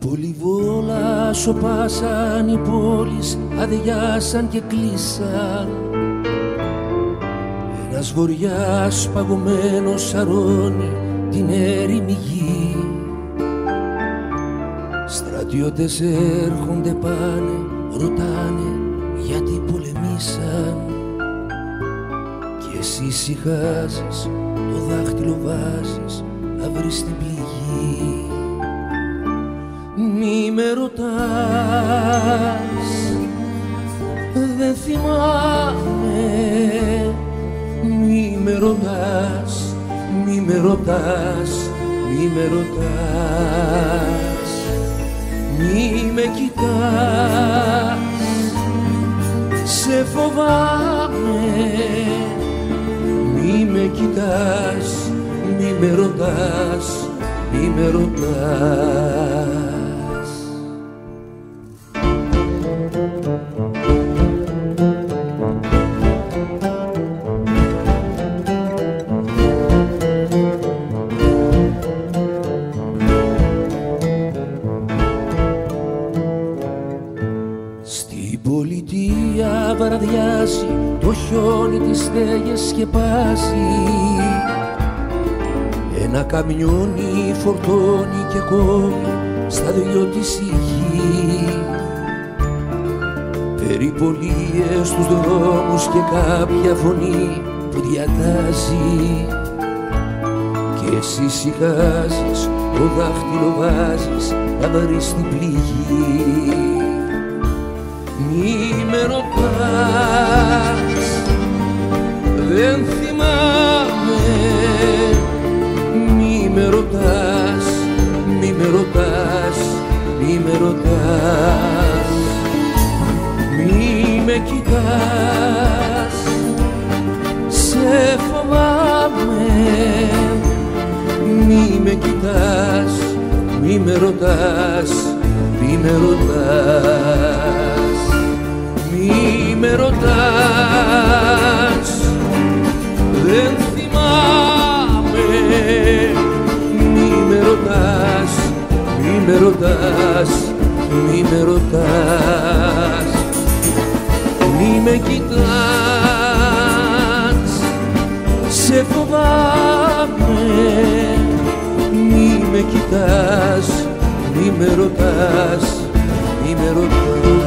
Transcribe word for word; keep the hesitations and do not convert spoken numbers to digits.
Πολυβόλα σωπάσαν οι πόλεις, αδειάσαν και κλείσαν. Ένας βοριάς παγωμένος σαρώνει την έρημη γη. Στρατιώτες έρχονται πάνε, ρωτάνε γιατί πολεμήσαν. Κι εσύ ησυχάζεις, το δάχτυλο βάζεις να βρεις την πληγή. Μη με ρωτάς, δεν θυμάμαι. Μη με ρωτάς, μη με ρωτάς, μη με ρωτάς. Μη με κοιτάς, σε φοβάμαι. Μη με κοιτάς, μη με ρωτάς, μη με ρωτάς. Στην πολιτεία βραδιάζει, το χιόνι τις στέγες σκεπάζει. Ένα καμιόνι φορτώνει και κόβει στα δυο της η γη. Περιπολίες στους δρόμους και κάποια φωνή που διατάζει. Κι εσύ ησυχάζεις, το δάχτυλο βάζεις να βρεις την πληγή. Μη με ρωτάς, δεν θυμάμαι. Μη με ρωτάς, μη με ρωτάς, μη με ρωτάς. Μη με κοιτάς, σε φοβάμαι. Μη με κοιτάς, μη με ρωτάς, μη με ρωτάς. Μη με ρωτάς, δεν θυμάμαι. Μη με ρωτάς, μη με ρωτάς, μη με ρωτάς. Μη με κοιτάς, σε φοβάμαι. Μη με κοιτάς, μη με ρωτάς, μη με ρωτάς.